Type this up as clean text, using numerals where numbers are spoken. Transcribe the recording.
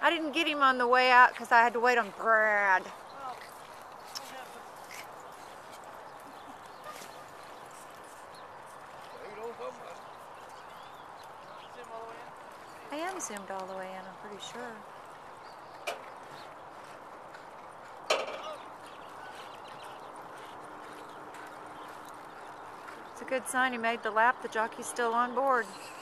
I didn't get him on the way out because I had to wait on Brad. I am zoomed all the way in, I'm pretty sure. It's a good sign he made the lap. The jockey's still on board.